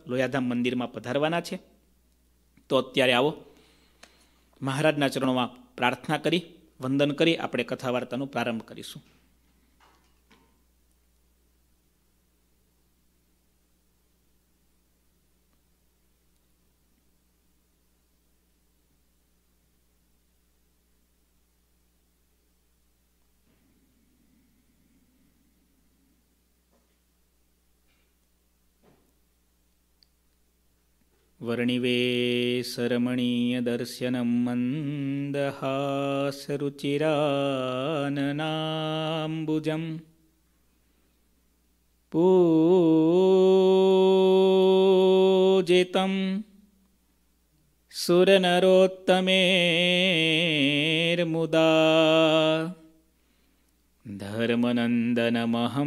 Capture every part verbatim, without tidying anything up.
લોયાધામ મંદિરમાં પધારવાના છે. તો અત્યારે આવો મહારાજના ચરણોમાં પ્રાર્થના કરી વંદન કરી આપણે કથા વાર્તાનો પ્રારંભ કરીશું. વર્ણિવેશરમણીય દર્શનમ મંદહાસરુચિરાનનાંબુજમ પૂજિતમ સુરનરોત્તમેર્મુદા ધર્મનંદનમહં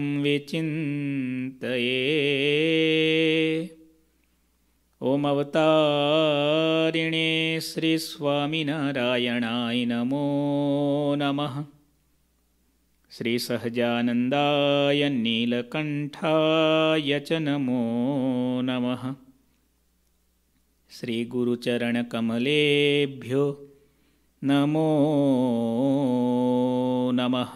વિચિંતયે. ઓમ અવતારિણે શ્રી સ્વામિનારાયણાય નમો નમઃ. શ્રી સહજાનંદાય નીલકંઠાય ચ નમો નમઃ. શ્રી ગુરુચરણકમલેભ્યો નમો નમઃ.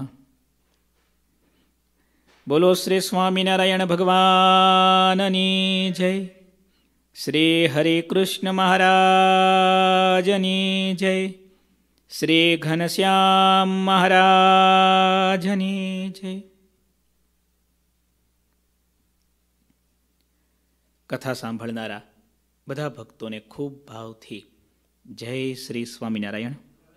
બોલો શ્રી સ્વામિનારાયણ ભગવાનની જય. શ્રી હરિ કૃષ્ણ મહારાજની જય. શ્રી ઘનશ્યામ મહારાજની જય. કથા સાંભળનારા બધા ભક્તોને ખૂબ ભાવથી જય શ્રી સ્વામિનારાયણ.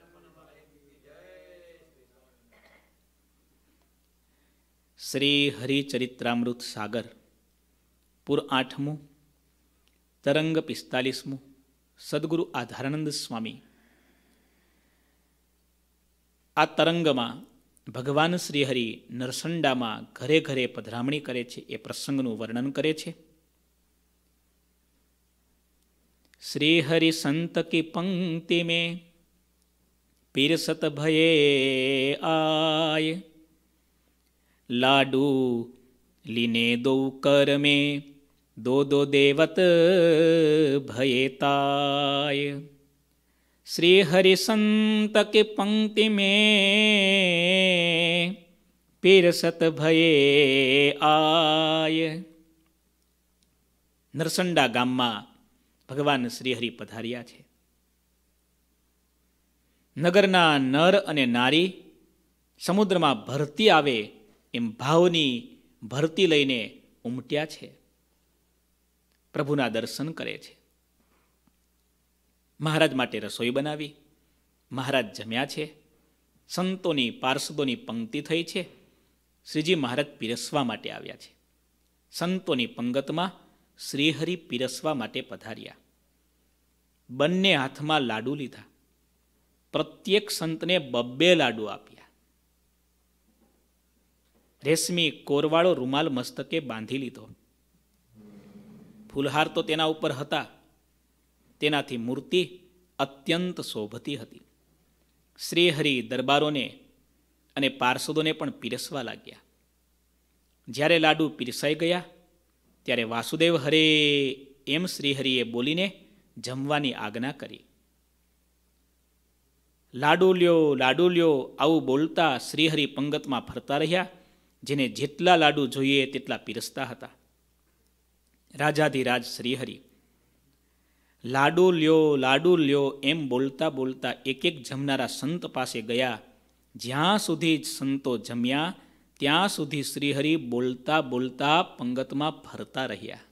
શ્રી હરિચરિત્રામૃત સાગર પુર આઠમું, તરંગ પિસ્તાલીસમું. સદગુરુ આધારાનંદ સ્વામી આ તરંગમાં ભગવાન શ્રીહરિ નરસંડામાં ઘરે ઘરે પધરામણી કરે છે એ પ્રસંગનું વર્ણન કરે છે. શ્રીહરિ સંત કી પંક્તિ મેં પીરસત ભયે આય, લાડુ લીને દો કર મેં દો દો દેવત ભયેતાય. શ્રી હરિ સંત કે પંક્તિ મેં પીરસત ભયે આય. નરસંડા ગામમાં ભગવાન શ્રીહરિ પધાર્યા છે. નગરના નર અને નારી સમુદ્રમાં ભરતી આવે એમ ભાવની ભરતી લઈને ઉમટ્યા છે. પ્રભુના દર્શન કરે છે. મહારાજ માટે રસોઈ બનાવી, મહારાજ જમ્યા છે. સંતોની પાર્ષદોની પંક્તિ થઈ છે. શ્રીજી મહારાજ પીરસવા માટે આવ્યા છે. સંતોની પંગતમાં શ્રીહરિ પીરસવા માટે પધાર્યા. બંને હાથમાં લાડુ લીધા. પ્રત્યેક સંતને બબ્બે લાડુ આપ્યા. રેશમી કોરવાળો રૂમાલ મસ્તકે બાંધી લીધો. ફૂલહાર તો તેના ઉપર હતા. તેનાથી મૂર્તિ અત્યંત શોભતી હતી. શ્રીહરિ દરબારોને અને પાર્ષદોને પણ પીરસવા લાગ્યા. જ્યારે લાડુ પીરસાઈ ગયા ત્યારે વાસુદેવ હરે એમ શ્રીહરિએ બોલીને જમવાની આજ્ઞા કરી. લાડુ લ્યો લાડુ લ્યો આવું બોલતા શ્રીહરિ પંગતમાં ફરતા રહ્યા. જેને જેટલા લાડુ જોઈએ તેટલા પીરસતા હતા. રાજાધિરાજ શ્રીહરિ લાડુ લ્યો લાડુ લ્યો એમ બોલતા બોલતા એક એક જમનારા સંત પાસે ગયા. જ્યાં સુધી સંતો જમ્યા ત્યાં સુધી શ્રીહરિ બોલતા બોલતા પંગતમાં ફરતા રહ્યા.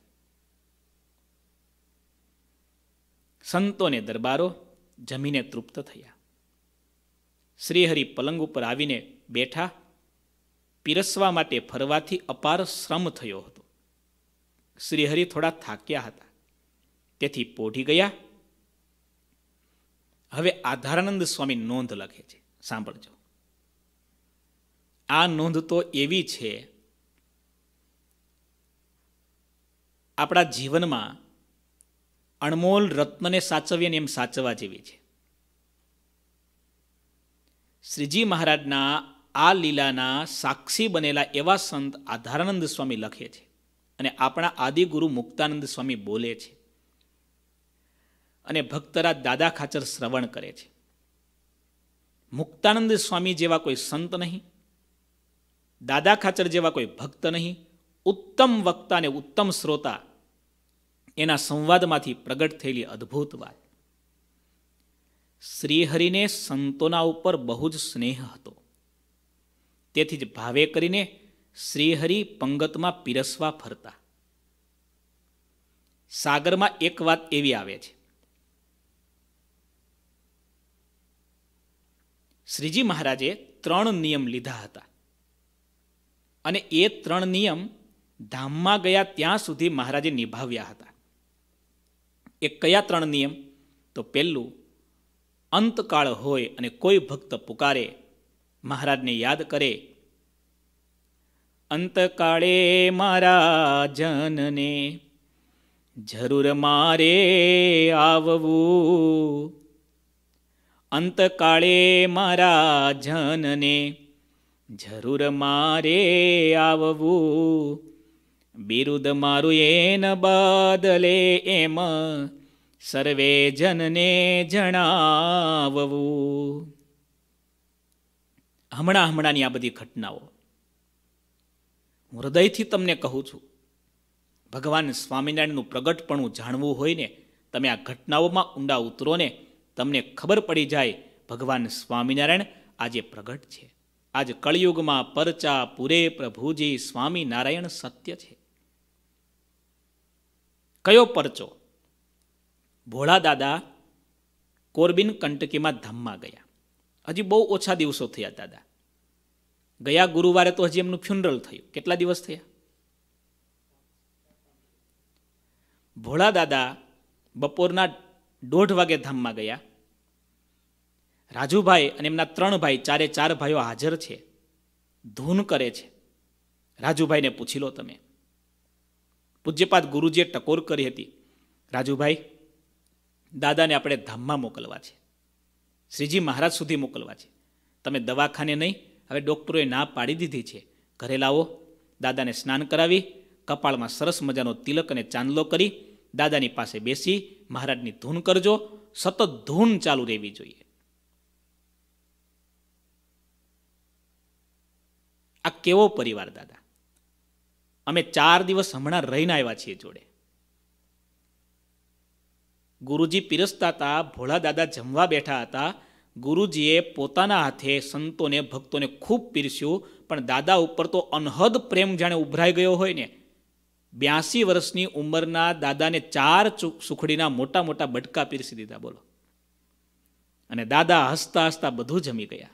સંતોને દરબારો જમીને તૃપ્ત થયા. શ્રીહરિ પલંગ ઉપર આવીને બેઠા. પીરસવા માટે ફરવાથી અપાર શ્રમ થયો હતો. શ્રીહરિ થોડા થાક્યા હતા, તેથી પોઢી ગયા. હવે આધારાનંદ સ્વામી નોંધ લખે છે, સાંભળજો. આ નોંધ તો એવી છે, આપણા જીવનમાં અણમોલ રત્નને સાચવીએ ને એમ સાચવવા જેવી છે. શ્રીજી મહારાજના આ લીલાના સાક્ષી બનેલા એવા સંત આધારાનંદ સ્વામી લખે છે અને આપણા આદિગુરુ મુક્તાનંદ સ્વામી બોલે છે અને ભક્તરાજ દાદા ખાચર શ્રવણ કરે છે. મુક્તાનંદ સ્વામી જેવા કોઈ સંત નહીં, દાદા ખાચર જેવા કોઈ ભક્ત નહીં, ઉત્તમ વક્તા અને ઉત્તમ શ્રોતા, એના સંવાદમાંથી પ્રગટ થયેલી અદ્ભુત વાત. શ્રીહરિને સંતોના ઉપર બહુ જ સ્નેહ હતો. તેથી જ ભાવે કરીને શ્રીહરિ પંગતમાં પીરસવા ફરતા. સાગરમાં એક વાત એવી આવે છે, શ્રીજી મહારાજે ત્રણ નિયમ લીધા હતા અને એ ત્રણ નિયમ ધામમાં ગયા ત્યાં સુધી મહારાજે નિભાવ્યા હતા. એ કયા ત્રણ નિયમ? તો પહેલું, અંતકાળ હોય અને કોઈ ભક્ત પુકારે, મહારાજને યાદ કરે, અંતકાળે મારા જનને જરૂર મારે આવવું, અંતકાળે મારા જનને જરૂર મારે આવવું, બિરુદ મારું એન બદલે એમ સર્વે જનને જણાવવું. હમણાં હમણાંની આ બધી ઘટનાઓ હું હૃદયથી તમને કહું છું. ભગવાન સ્વામિનારાયણનું પ્રગટપણું જાણવું હોય ને, તમે આ ઘટનાઓમાં ઊંડા ઉતરો ને, તમને ખબર પડી જાય ભગવાન સ્વામિનારાયણ આજે પ્રગટ છે. આજ કળિયુગમાં પરચા પૂરે પ્રભુજી સ્વામિનારાયણ સત્ય છે. કયો પરચો? ભોળા દાદા કોરબીન કંટકીમાં ધામમાં ગયા. હજી બહુ ઓછા દિવસો થયા દાદા. ગયા ગુરુવારે તો હજી એમનું ફ્યુનરલ થયું. કેટલા દિવસ થયા? ભોળા દાદા બપોરના દોઢ વાગે ધામમાં ગયા. રાજુભાઈ અને એમના ત્રણ ભાઈ, ચારે ચાર ભાઈઓ હાજર છે, ધૂન કરે છે. રાજુભાઈને પૂછી લો તમે. પૂજ્યપાદ ગુરુજીએ ટકોર કરી હતી, રાજુભાઈ, દાદાને આપણે ધામમાં મોકલવા છે, શ્રીજી મહારાજ સુધી મોકલવા છે. તમે દવાખાને નહીં, હવે ડૉક્ટરોએ ના પાડી દીધી છે, ઘરે લાવો. દાદાને સ્નાન કરાવી, કપાળમાં સરસ મજાનો તિલક અને ચાંદલો કરી દાદાની પાસે બેસી મહારાજની ધૂન કરજો. સતત ધૂન ચાલુ રહેવી જોઈએ. આ કેવો પરિવાર દાદા! અમે ચાર દિવસ હમણાં રહીને આવ્યા છીએ જોડે. ગુરુજી પીરસતા હતા, ભોળા દાદા જમવા બેઠા હતા. ગુરુજીએ પોતાના હાથે સંતોને ભક્તોને ખૂબ પીરસ્યું, પણ દાદા ઉપર તો અનહદ પ્રેમ જાણે ઉભરાઈ ગયો હોય ને. બ્યાસી વર્ષની ઉંમરના દાદાને ચાર સુખડીના મોટા મોટા બટકા પીરસી દીધા, બોલો. અને દાદા હસતા હસતા બધું જમી ગયા.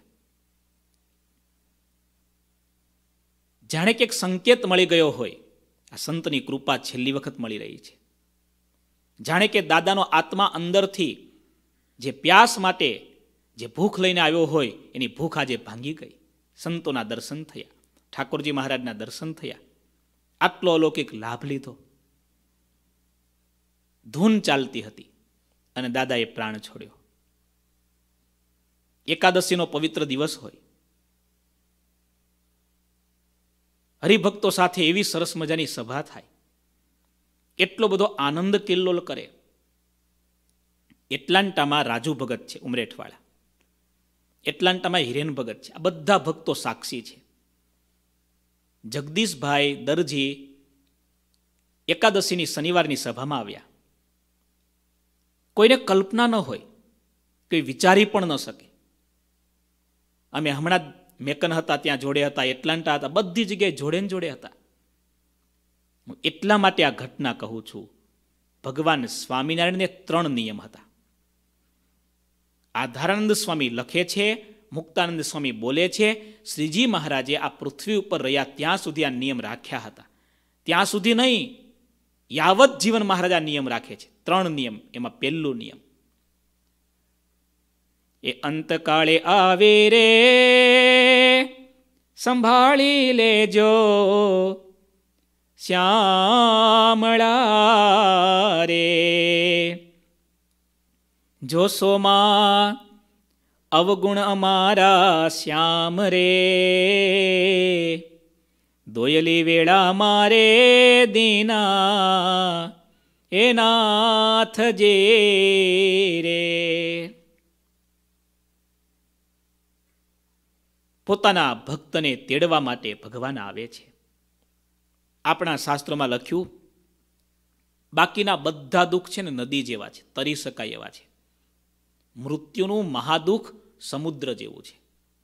જાણે કે એક સંકેત મળી ગયો હોય, આ સંતની કૃપા છેલ્લી વખત મળી રહી છે. જાણે કે દાદાનો આત્મા અંદરથી જે પ્યાસ માટે જે ભૂખ લઈને આવ્યો હોય, એની ભૂખ આજે ભાંગી ગઈ. સંતોના દર્શન થયા, ઠાકોરજી મહારાજના દર્શન થયા, આટલો અલૌકિક લાભ લીધો. ધૂન ચાલતી હતી અને દાદાએ પ્રાણ છોડ્યો. એકાદશીનો પવિત્ર દિવસ હોય, હરિભક્તો સાથે એવી સરસ મજાની સભા થાય, એટલો બધો આનંદ કિલ્લોલ કરે. એટલાન્ટામાં રાજુ ભગત છે, ઉમરેઠવાળા. એટલાન્ટામાં હિરેન ભગત છે. આ બધા ભક્તો સાક્ષી છે. જગદીશભાઈ દરજી એકાદશીની શનિવારની સભામાં આવ્યા. કોઈને કલ્પના ન હોય, કોઈ વિચારી પણ ન શકે. અમે હમણાં મેકન હતા, ત્યાં જોડે હતા, એટલાન્ટા હતા, બધી જગ્યાએ જોડે ને જોડે હતા. હું એટલા માટે આ ઘટના કહું છું. ભગવાન સ્વામિનારાયણને ત્રણ નિયમ હતા. આધારાનંદ સ્વામી લખે છે, મુક્તાનંદ સ્વામી બોલે છે, શ્રીજી મહારાજે આ પૃથ્વી ઉપર રહ્યા ત્યાં સુધી આ નિયમ રાખ્યા હતા. ત્યાં સુધી નહીં, યાવત જીવન મહારાજ આ નિયમ રાખે છે. ત્રણ નિયમ. એમાં પહેલો નિયમ, એ અંતકાળે આવે રે સંભાળી લેજો શ્યામળા રે, જોશોમાં અવગુણ અમારા શ્યામ રે, દોયલી વેળા મારે દીના એ નાથ જે રે. પોતાના ભક્તને તેડવા માટે ભગવાન આવે છે. આપણા શાસ્ત્રોમાં લખ્યું, બાકીના બધા દુઃખ છે ને નદી જેવા છે, તરી શકાય એવા છે. મૃત્યુનું મહાદુઃખ સમુદ્ર જેવું છે.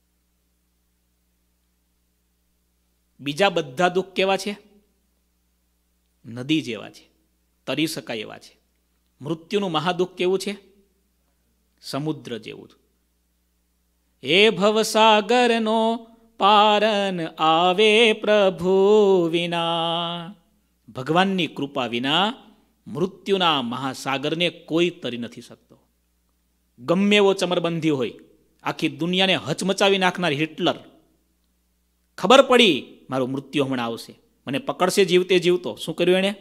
બીજા બધા દુઃખ કેવા છે? નદી જેવા છે, તરી શકાય એવા છે. મૃત્યુનું મહાદુઃખ કેવું છે? સમુદ્ર જેવું. એ ભવસાગરનો પારન આવે પ્રભુ વિના. ભગવાનની કૃપા વિના મૃત્યુના મહાસાગરને કોઈ તરી નથી શકતો. ગમે એવો ચમરબંધી હોય, આખી દુનિયાને હચમચાવી નાખનાર હિટલર, ખબર પડી મારું મૃત્યુ હમણાં આવશે, મને પકડશે જીવતે જીવતો, શું કર્યું એણે?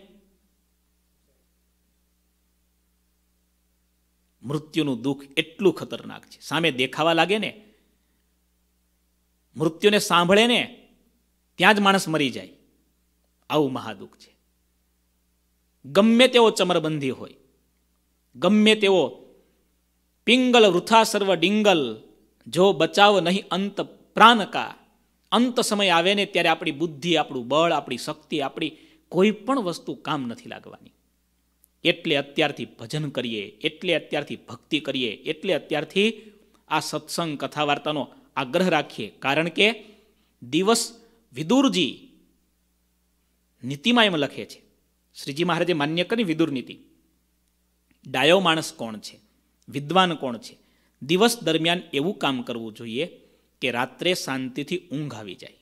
મૃત્યુનું દુઃખ એટલું ખતરનાક છે, સામે દેખાવા લાગે ને, મૃત્યુને સાંભળે ને ત્યાં જ માણસ મરી જાય, આવું મહાદુઃખ છે. ગમે તેવો ચમરબંધી હોય, ગમે તેવો પિંગલ વૃથા સર્વ ડિંગલ, જો બચાવ નહીં અંત પ્રાણ કા. અંત સમય આવે ને ત્યારે આપણી બુદ્ધિ, આપણું બળ, આપણી શક્તિ, આપણી કોઈ પણ વસ્તુ કામ નથી લાગવાની. એટલે અત્યારથી ભજન કરીએ, એટલે અત્યારથી ભક્તિ કરીએ, એટલે અત્યારથી આ સત્સંગ કથા વાર્તાનો આગ્રહ રાખીએ. કારણ કે દિવસ વિદુરજી નીતિમાં એમ લખે છે, શ્રીજી મહારાજે માન્ય કરી વિદુર નીતિ, ડાયો માણસ કોણ છે, વિદ્વાન કોણ છે, દિવસ દરમિયાન એવું કામ કરવું જોઈએ કે રાત્રે શાંતિથી ઊંઘ આવી જાય.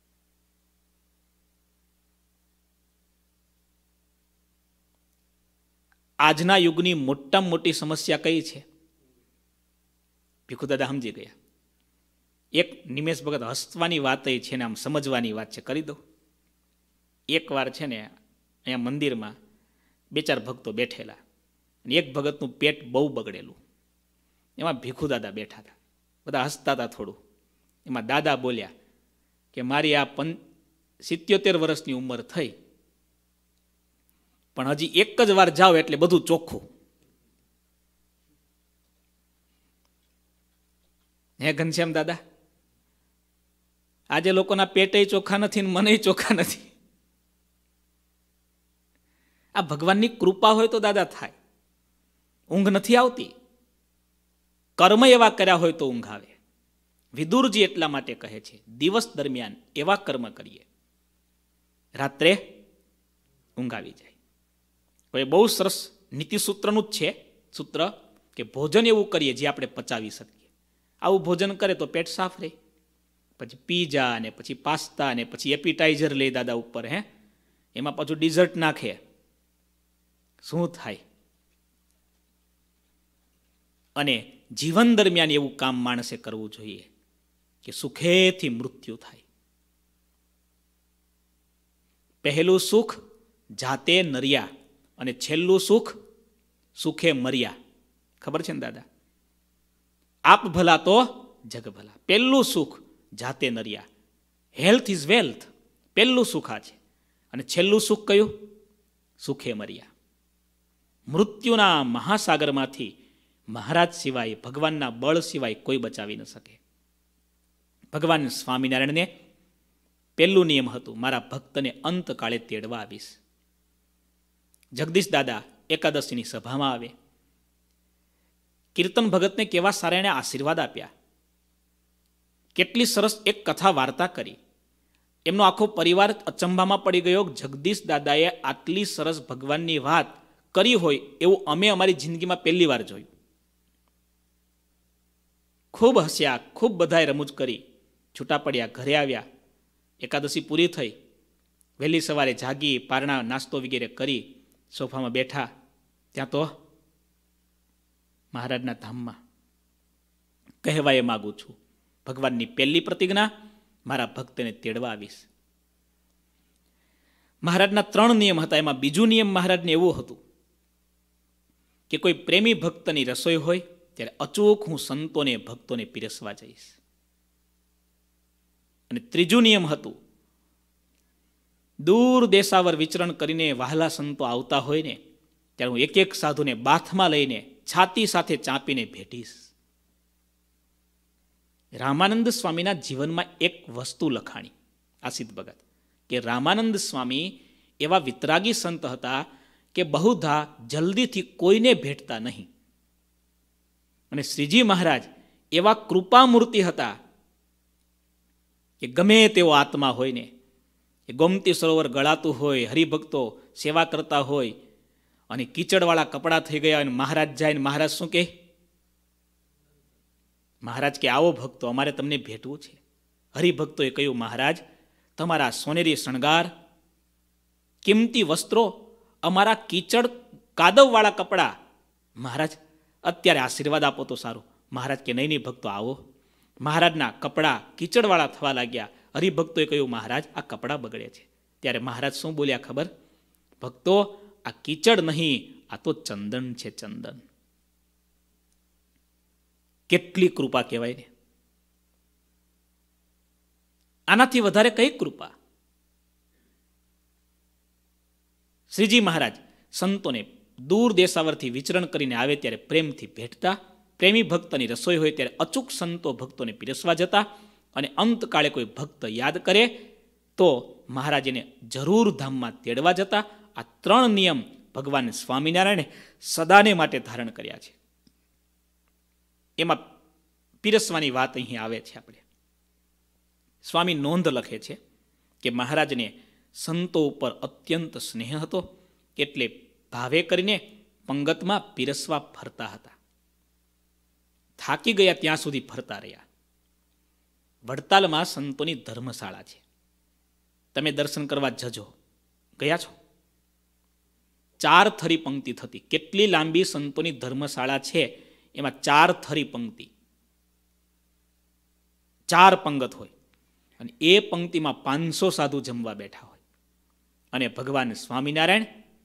આજના યુગની મોટામાં મોટી સમસ્યા કઈ છે? ભીખુદાદા સમજી ગયા. એક નિમેશ ભગત હસવાની વાત એ છે ને આમ સમજવાની વાત છે, કરી દો. એક વાર છે ને અહીંયા મંદિરમાં બે ચાર ભક્તો બેઠેલા, અને એક ભગતનું પેટ બહુ બગડેલું, એમાં ભીખુદાદા બેઠા હતા, બધા હસતા હતા થોડું. એમાં દાદા બોલ્યા કે મારી આ પં સિત્યોતેર વર્ષની ઉંમર થઈ, પણ હજી એક જ વાર જાઓ એટલે બધું ચોખ્ખું. હે ઘનશ્યામ દાદા, આજે લોકોના પેટે ચોખ્ખા નથી ને મને ચોખ્ખા નથી. આ ભગવાનની કૃપા હોય તો દાદા થાય. ઊંઘ નથી આવતી, કર્મ એવા કર્યા હોય તો ઊંઘ આવે. વિદુરજી એટલા માટે કહે છે, દિવસ દરમિયાન એવા કર્મ કરીએ, રાત્રે ઊંઘ આવી જાય. હવે બહુ સરસ નીતિસૂત્રનું જ છે સૂત્ર કે ભોજન એવું કરીએ જે આપણે પચાવી શકીએ. આવું ભોજન કરે તો પેટ સાફ રહે. પછી પીઝા ને પછી પાસ્તા ને પછી એપિટાઇઝર લે દાદા ઉપર, હે એમાં પાછું ડિઝર્ટ નાખે, શું થાય? અને જીવન દરમિયાન એવું કામ માણસે કરવું જોઈએ કે સુખેથી મૃત્યુ થાય. પહેલું સુખ જાતે નર્યા અને છેલ્લું સુખ સુખે મર્યા. ખબર છે ને દાદા? આપ ભલા તો જગ ભલા. પહેલું સુખ જાતે નર્યા, હેલ્થ ઇઝ વેલ્થ, પહેલું સુખ આ છે. અને છેલ્લું સુખ કયું? સુખે મર્યા. મૃત્યુના મહાસાગરમાંથી મહારાજ સિવાય, ભગવાનના બળ સિવાય કોઈ બચાવી ન શકે. ભગવાન સ્વામિનારાયણને પહેલું નિયમ હતું, મારા ભક્તને અંતકાળે તેડવા આવીશ. જગદીશ દાદા એકાદશીની સભામાં આવે, કીર્તન ભગતને કેવા સારા એણે આશીર્વાદ આપ્યા, કેટલી સરસ એક કથા વાર્તા કરી. એમનો આખો પરિવાર અચંબામાં પડી ગયો, જગદીશ દાદાએ આટલી સરસ ભગવાનની વાત કરી હોય એવું અમે અમારી જિંદગીમાં પહેલી વાર જોયું. ખૂબ હસ્યા, ખૂબ બધાએ રમૂજ કરી, છૂટા પડ્યા, ઘરે આવ્યા. એકાદશી પૂરી થઈ, વહેલી સવારે જાગી, પારણા નાસ્તો વગેરે કરી સોફામાં બેઠા, ત્યાં તો મહારાજના ધામમાં. કહેવા એ માગું છું, ભગવાનની પહેલી પ્રતિજ્ઞા, મારા ભક્તને તેડવા આવીશ. મહારાજના ત્રણ નિયમ હતા, એમાં બીજું નિયમ મહારાજને એવું હતું કે કોઈ પ્રેમી ભક્તની રસોઈ હોય ત્યારે અચૂક હું સંતોને ભક્તોને પીરસવા જઈશ. અને ત્રીજું નિયમ હતું દૂર દેશાવર વિચરણ કરીને વહાલા સંતો આવતા હોય ને ત્યારે હું એક એક સાધુને બાથમાં લઈને છાતી સાથે ચાંપીને ભેટીશ. રામાનંદ સ્વામીના જીવનમાં એક વસ્તુ લખાણી આસિત ભગત કે રામાનંદ સ્વામી એવા વિતરાગી સંત હતા કે બહુધા જલ્દીથી કોઈને ભેટતા નહીં. અને શ્રીજી મહારાજ એવા કૃપામૂર્તિ હતા કે ગમે તેવો આત્મા હોય ને એ ગોમતી સરોવર ગળાતું હોય, હરિભક્તો સેવા કરતા હોય અને કીચડવાળા કપડાં થઈ ગયા અને મહારાજ જાય ને મહારાજ શું કહે? મહારાજ કે આવો ભક્તો, અમારે તમને ભેટવું છે. હરિભક્તોએ કહ્યું, મહારાજ તમારા સોનેરી શણગાર, કિંમતી વસ્ત્રો, અમારા કીચડ કાદવવાળા કપડાં, મહારાજ અત્યારે આશીર્વાદ આપો તો સારું. મહારાજ કે નહીં નહીં ભક્તો આવો. મહારાજના કપડાં કીચડવાળા થવા લાગ્યા. હરિભક્તોએ કહ્યું, મહારાજ આ કપડાં બગડે છે. ત્યારે મહારાજ શું બોલ્યા ખબર? ભક્તો આ કીચડ નહીં, આ તો ચંદન છે, ચંદન. કેટલી કૃપા કહેવાય ને! આનાથી વધારે કઈ કૃપા? શ્રીજી મહારાજ સંતોને દૂર દેશાવરથી વિચરણ કરીને આવે ત્યારે પ્રેમથી ભેટતા. પ્રેમી ભક્તની રસોઈ હોય ત્યારે અચૂક સંતો ભક્તોને પીરસવા જતા. અને અંતકાળે કોઈ ભક્ત યાદ કરે તો મહારાજ એને જરૂર ધામમાં તેડવા જતા. આ ત્રણ નિયમ ભગવાન સ્વામિનારાયણે સદાને માટે ધારણ કર્યા છે. એમાં પીરસવાની વાત અહીં આવે છે. આપણે સ્વામી નોંધ લખે છે કે મહારાજને સંતો ઉપર અત્યંત સ્નેહ હતો, એટલે ભાવે કરીને પંગતમાં પીરસવા ફરતા હતા. થાકી ગયા ત્યાં સુધી ફરતા રહ્યા. વડતાલમાં સંતોની ધર્મશાળા છે, તમે દર્શન કરવા જજો. ગયા છો? ચાર થરી પંક્તિ થતી. કેટલી લાંબી સંતોની ધર્મશાળા છે, એમાં ચાર થરી પંક્તિ, ચાર પંગત હોય અને એ પંક્તિમાં પાંચસો સાધુ જમવા બેઠા હોય. અને ભગવાન સ્વામિનારાયણ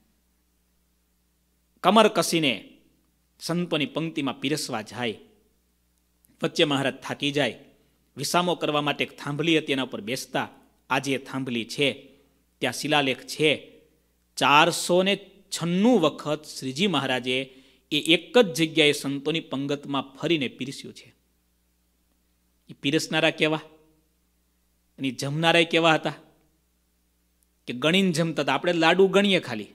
કમર કસીને સંતોની પંક્તિમાં પીરસવા જાય. વચ્ચે મહારાજ થાકી જાય, વિસામો કરવા માટે એક થાંભલી હતી, એના ઉપર બેસતા. આજે એ થાંભલી છે, ત્યાં શિલાલેખ છે. ચારસો ને છન્નું વખત શ્રીજી મહારાજે એ એક જ જગ્યાએ સંતોની પંગતમાં ફરીને પીરસ્યું છે. એ પીરસનારા કેવા અને જમનારા કેવા હતા કે ગણીને જમતા હતા. આપણે લાડુ ગણીએ ખાલી.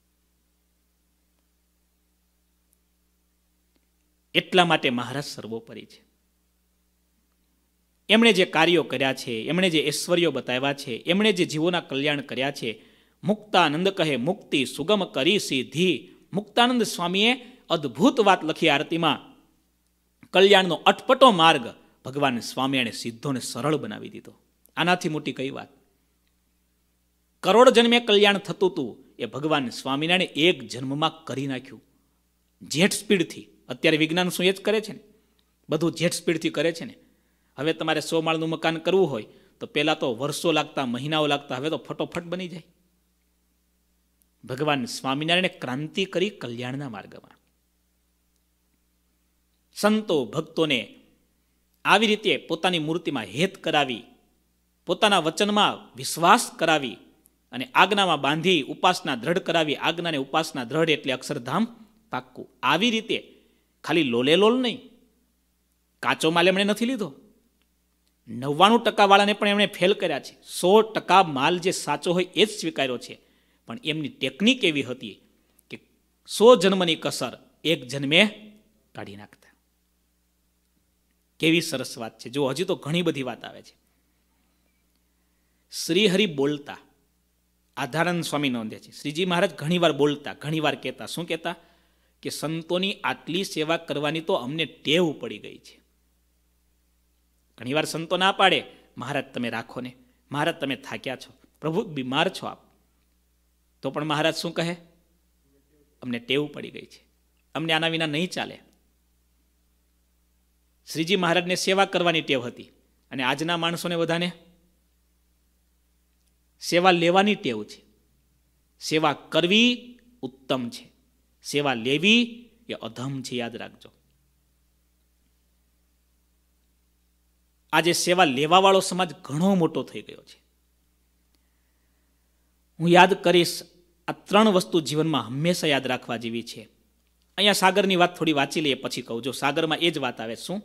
એટલા માટે મહારાજ સર્વોપરી છે. એમણે જે કાર્યો કર્યા છે, એમણે જે ઐશ્વર્યો બતાવ્યા છે, એમણે જે જીવોના કલ્યાણ કર્યા છે. મુક્તાનંદ કહે મુક્તિ સુગમ કરી સીધી. મુક્તાનંદ સ્વામીએ અદ્ભુત વાત લખી આરતીમાં. કલ્યાણનો અટપટો માર્ગ ભગવાન સ્વામિનારાયણે સીધો ને સરળ બનાવી દીધો. આનાથી મોટી કઈ વાત? કરોડ જન્મે કલ્યાણ થતું હતું, એ ભગવાન સ્વામિનારાયણે એક જન્મમાં કરી નાખ્યું, જેટ સ્પીડથી. અત્યારે વિજ્ઞાન શું એ જ કરે છે ને, બધું જેટ સ્પીડથી કરે છે ને. હવે તમારે સો માળનું મકાન કરવું હોય તો પહેલાં તો વર્ષો લાગતા, મહિનાઓ લાગતા, હવે તો ફટોફટ બની જાય. ભગવાન સ્વામિનારાયણે ક્રાંતિ કરી કલ્યાણના માર્ગમાં. સંતો ભક્તોને આવી રીતે પોતાની મૂર્તિમાં હેત કરાવી, પોતાના વચનમાં વિશ્વાસ કરાવી અને આજ્ઞામાં બાંધી ઉપાસના દ્રઢ કરાવી. આજ્ઞાને ઉપાસના દ્રઢ એટલે અક્ષરધામ પાક્કું. આવી રીતે ખાલી લોલે લોલ નહીં, કાચો માલ એમણે નથી લીધો. નવ્વાણું ટકા વાળાને પણ એમણે ફેલ કર્યા છે. સો ટકા માલ જે સાચો હોય એ જ સ્વીકાર્યો છે. પણ એમની ટેકનિક એવી હતી કે સો જન્મની કસર એક જન્મે કાઢી નાખતા. કેવી સરસ વાત છે! જો હજી તો ઘણી બધી વાત આવે છે. શ્રીહરિ બોલતા, આધારાનંદ સ્વામી નોંધે છે, શ્રીજી મહારાજ ઘણીવાર બોલતા, ઘણીવાર કહેતા. શું કહેતા? કે સંતોની આટલી સેવા કરવાની તો અમને ટેવ પડી ગઈ છે. ઘણીવાર સંતો ના પાડે, મહારાજ તમે રાખો ને, મહારાજ તમે થાક્યા છો, પ્રભુ બીમાર છો આપ. તો પણ મહારાજ શું કહે? અમને ટેવ પડી ગઈ છે, અમને આના વિના નહીં ચાલે. શ્રીજી મહારાજને સેવા કરવાની ટેવ હતી અને આજના માણસોને બધાને સેવા લેવાની ટેવ છે. સેવા કરવી ઉત્તમ છે, સેવા લેવી એ અધમ છે, યાદ રાખજો. આજે સેવા લેવાવાળો સમાજ ઘણો મોટો થઈ ગયો છે. હું યાદ કરીશ, આ ત્રણ વસ્તુ જીવનમાં હંમેશા યાદ રાખવા જેવી છે. અહીંયા સાગરની વાત થોડી વાંચી લઈએ પછી કહું. જો સાગરમાં એ જ વાત આવે. શું?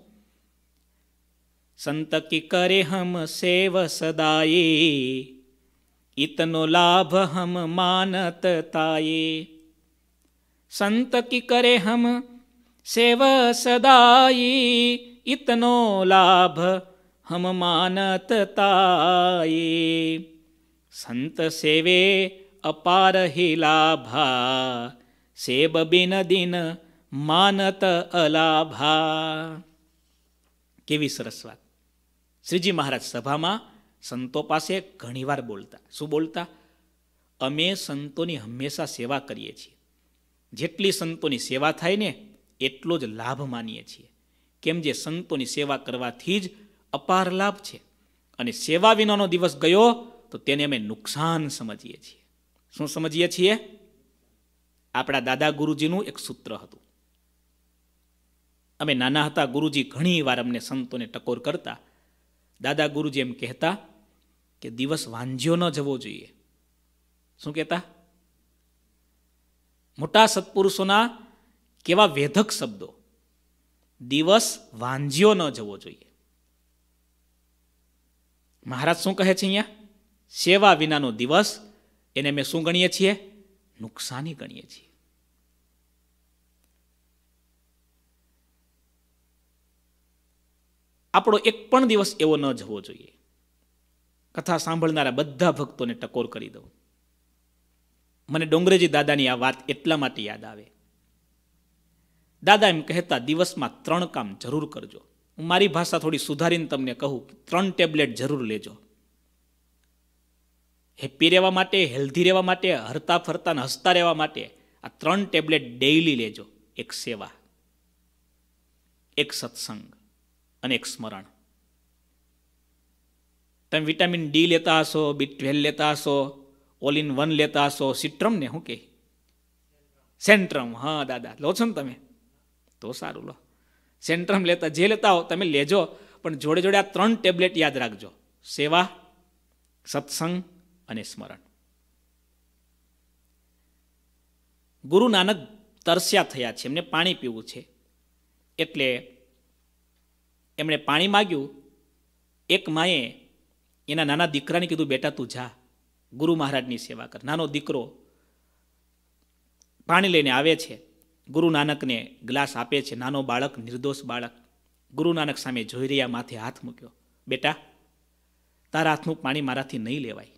સંત કી કરે હમ સેવ સદાયે, ઇતનો લાભ હમ માનત તાયે. સંત કી કરે હમ સેવ સદાયે, ઇતનો લાભ હમ માનત તાયે. સંત સેવે અપાર હી લાભા, સેબ બિન દિન માનત અલાભા. કેવી સરસ વાત. શ્રીજી મહારાજ સભામાં સંતો પાસે ઘણીવાર બોલતા. શું બોલતા? અમે સંતોની હંમેશા સેવા કરીએ છીએ. જેટલી સંતોની સેવા થાય ને એટલો જ લાભ માનીએ છીએ. કેમ? જે સંતોની સેવા કરવાથી જ અપાર લાભ છે, અને સેવા વિનાનો દિવસ ગયો તો તેને અમે નુકસાન સમજીએ છીએ. શું સમજીએ છીએ? આપણા દાદા ગુરુજીનું એક સૂત્ર હતું. અમે નાના હતા, ગુરુજી ઘણી વાર અમને સંતોને ટકોર કરતા. દાદા ગુરુજી એમ કહેતા કે દિવસ વાંઝ્યો ન જવો જોઈએ. શું કહેતા? મોટા સત્પુરુષોના કેવા વેધક શબ્દો. દિવસ વાંઝ્યો ન જવો જોઈએ. મહારાજ શું કહે છે અહીંયા? સેવા વિનાનો દિવસ એને અમે શું ગણીએ છીએ? નુકસાની ગણીએ છીએ. આપણો એક પણ દિવસ એવો ન જવો જોઈએ. કથા સાંભળનારા બધા ભક્તોને ટકોર કરી દઉં. મને ડોંગરેજી દાદાની આ વાત એટલા માટે યાદ આવે. દાદા એમ કહેતા, દિવસમાં ત્રણ કામ જરૂર કરજો. હું મારી ભાષા થોડી સુધારીને તમને કહું, ત્રણ ટેબ્લેટ જરૂર લેજો. હેપી રહેવા માટે, હેલ્ધી રહેવા માટે, હરતા ફરતા ને હસતા રહેવા માટે આ ત્રણ ટેબ્લેટ ડેઇલી લેજો. એક સેવા, એક સત્સંગ અને એક સ્મરણ. તમે વિટામિન ડી લેતા હશો, બી ટ્વેલ્વ લેતા હશો, ઓલ ઇન વન લેતા હશો, સિટ્રમ ને શું કે સેન્ટ્રમ. હા દાદા લો છો ને તમે? તો સારું, લો. સેન્ટ્રમ લેતા, જે લેતા હો તમે લેજો, પણ જોડે જોડે આ ત્રણ ટેબ્લેટ યાદ રાખજો: સેવા, સત્સંગ અને સ્મરણ. ગુરુ નાનક તરસ્યા થયા છે, એમને પાણી પીવું છે. એટલે એમણે પાણી માગ્યું. એક માએ એના નાના દીકરાને કીધું, બેટા તું જા, ગુરુ મહારાજની સેવા કર. નાનો દીકરો પાણી લઈને આવે છે, ગુરુ નાનકને ગ્લાસ આપે છે. નાનો બાળક, નિર્દોષ બાળક, ગુરુ નાનક સામે જોઈ રહ્યા, માથે હાથ મૂક્યો. બેટા, તારા હાથનું પાણી મારાથી નહીં લેવાય.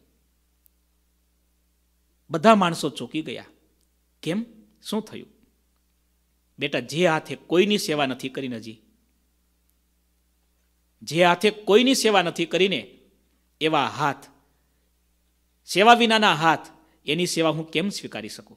બધા માણસો ચોંકી ગયા. કેમ? શું થયું? બેટા, જે હાથે કોઈની સેવા નથી કરીને, હજી જે હાથે કોઈની સેવા નથી કરીને, એવા હાથ, સેવા વિનાના હાથ, એની સેવા હું કેમ સ્વીકારી શકું?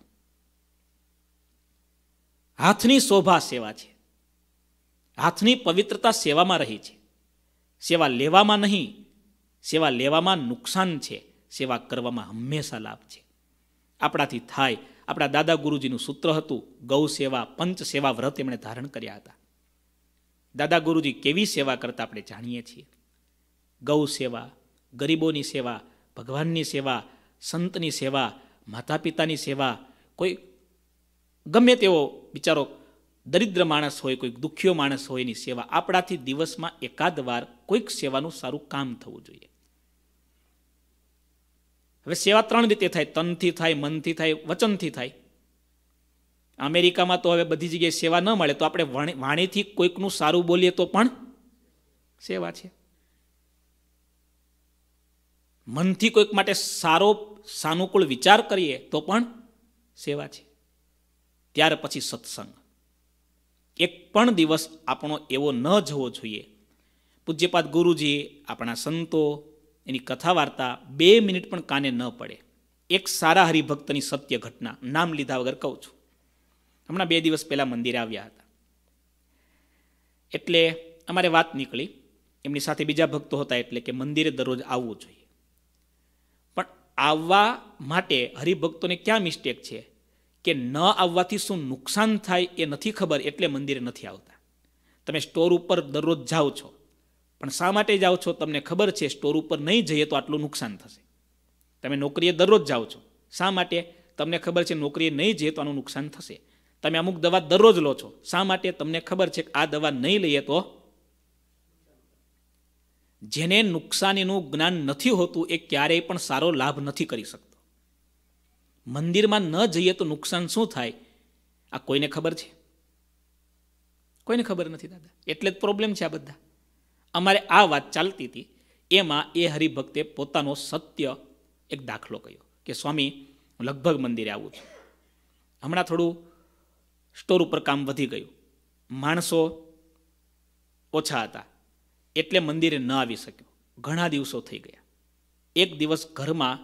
હાથની શોભા સેવા છે. હાથની પવિત્રતા સેવામાં રહી છે. સેવા લેવામાં નહીં, સેવા લેવામાં નુકસાન છે, સેવા કરવામાં હંમેશા લાભ છે. આપણાથી થાય. આપણા દાદા ગુરુજીનું સૂત્ર હતું, ગૌ સેવા, પંચ સેવા વ્રત એમણે ધારણ કર્યા હતા. દાદા ગુરુજી કેવી સેવા કરતા આપણે જાણીએ છીએ. ગૌ સેવા, ગરીબોની સેવા, ભગવાનની સેવા, સંતની સેવા, માતા પિતાની સેવા. કોઈ ગમે તેવો બિચારો દરિદ્ર માણસ હોય, કોઈ દુખ્યો માણસ હોય, એની સેવા. આપણાથી દિવસમાં એકાદ વાર કોઈક સેવાનું સારું કામ થવું જોઈએ. હવે સેવા ત્રણ રીતે થાય: તનથી થાય, મનથી થાય, વચનથી થાય. અમેરિકામાં તો હવે બધી જગ્યાએ સેવા ન મળે, તો આપણે વાણીથી કોઈકનું સારું બોલીએ તો પણ સેવા છે. મનથી કોઈક માટે સારો સાનુકૂળ વિચાર કરીએ તો પણ સેવા છે. ત્યાર પછી સત્સંગ. એક પણ દિવસ આપણો એવો ન જવો જોઈએ. પૂજ્યપાદ ગુરુજી, આપણા સંતો, એની કથા વાર્તા બે મિનિટ પણ કાને ન પડે. એક સારા હરિભક્તની સત્ય ઘટના, નામ લીધા વગર કહું છું. હમણાં બે દિવસ પહેલાં મંદિરે આવ્યા હતા. એટલે અમારે વાત નીકળી, એમની સાથે બીજા ભક્તો હતા, એટલે કે મંદિરે દરરોજ આવવું જોઈએ. પણ આવવા માટે હરિભક્તોને ક્યાં મિસ્ટેક છે કે ન આવવાથી શું નુકસાન થાય એ નથી ખબર, એટલે મંદિરે નથી આવતા. તમે સ્ટોર ઉપર દરરોજ જાઓ છો, પણ શા માટે જાઓ છો? તમને ખબર છે સ્ટોર ઉપર નહીં જઈએ તો આટલું નુકસાન થશે. તમે નોકરીએ દરરોજ જાઓ છો, શા માટે? તમને ખબર છે નોકરીએ નહીં જઈએ તો આનું નુકસાન થશે. તમે અમુક દવા દરરોજ લો છો, શા માટે? તમને ખબર છે કે આ દવા નહીં લઈએ તો. જેને નુકસાનીનું જ્ઞાન નથી હોતું એ ક્યારેય પણ સારો લાભ નથી કરી શકતો. મંદિરમાં ન જઈએ તો નુકસાન શું થાય આ કોઈને ખબર છે? કોઈને ખબર નથી દાદા. એટલે જ પ્રોબ્લેમ છે આ બધા. અમારે આ વાત ચાલતી હતી, એમાં એ હરિભક્તે પોતાનો સત્ય એક દાખલો કહ્યો કે સ્વામી લગભગ મંદિરે આવું છું, હમણાં થોડું સ્ટોર ઉપર કામ વધી ગયું, માણસો ઓછા હતા એટલે મંદિરે ન આવી શક્યો, ઘણા દિવસો થઈ ગયા. એક દિવસ ઘરમાં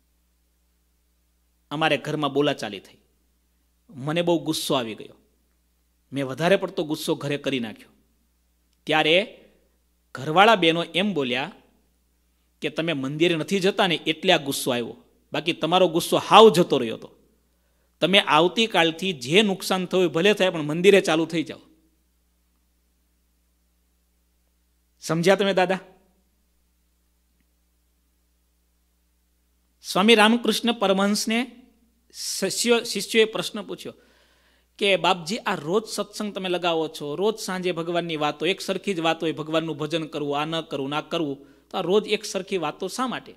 અમારે ઘરમાં બોલાચાલી થઈ, મને બહુ ગુસ્સો આવી ગયો, મેં વધારે પડતો ગુસ્સો ઘરે કરી નાખ્યો. ત્યારે ઘરવાળા બહેનો એમ બોલ્યા કે તમે મંદિરે નથી જતા ને એટલે આ ગુસ્સો આવ્યો, બાકી તમારો ગુસ્સો હાવ જતો રહ્યો હતો. તમે આવતીકાલથી જે નુકસાન થયું ભલે થાય પણ મંદિરે ચાલુ થઈ જાઓ. સમજ્યા તમે દાદા? સ્વામી રામકૃષ્ણ પરમહંસને શિષ્યો શિષ્યોએ પ્રશ્ન પૂછ્યો કે બાપજી આ રોજ સત્સંગ તમે લગાવો છો, રોજ સાંજે ભગવાનની વાતો, એક સરખી જ વાતો હોય, ભગવાનનું ભજન કરવું, આ ન કરવું, ના કરવું, તો આ રોજ એક સરખી વાતો શા માટે?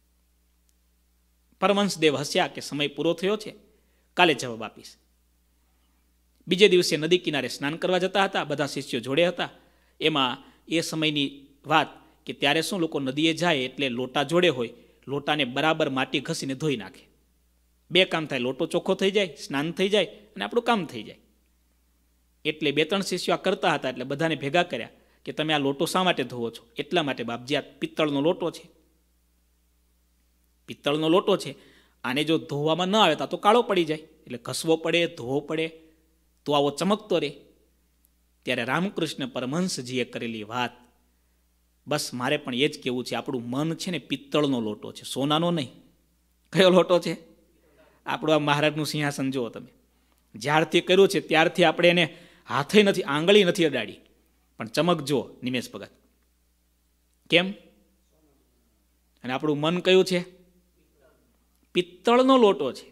પરમહંસદેવ હસ્યા કે સમય પૂરો થયો છે, કાલે જવાબ આપીશ. બીજે દિવસે નદી કિનારે સ્નાન કરવા જતા હતા, બધા શિષ્યો જોડે હતા. એમાં એ સમયની વાત કે ત્યારે શું લોકો નદીએ જાય એટલે લોટા જોડે હોય, લોટાને બરાબર માટી ઘસીને ધોઈ નાખે. બે કામ થાય, લોટો ચોખ્ખો થઈ જાય, સ્નાન થઈ જાય અને આપણું કામ થઈ જાય. એટલે બે ત્રણ શિષ્યો આ કરતા હતા એટલે બધાને ભેગા કર્યા કે તમે આ લોટો શા માટે ધોવો છો? એટલા માટે બાપજી આ પિત્તળનો લોટો છે, પિત્તળનો લોટો છે, આને જો ધોવામાં ન આવે તો કાળો પડી જાય, એટલે ઘસવો પડે, ધોવો પડે તો આવો ચમકતો રહે. ત્યારે રામકૃષ્ણ પરમહંસજીએ કરેલી વાત, બસ મારે પણ એ જ કહેવું છે, આપણું મન છે ને પિત્તળનો લોટો છે, સોનાનો નહીં. કયો લોટો છે? આપણું આ મહારાજનું સિંહાસન જુઓ તમે, જ્યારથી કર્યું છે ત્યારથી આપણે એને હાથે નથી, આંગળી નથી અડાડી, પણ ચમક જુઓ નિમેશ ભગત, કેમ? અને આપણું મન કયું છે? પિત્તળનો લોટો છે.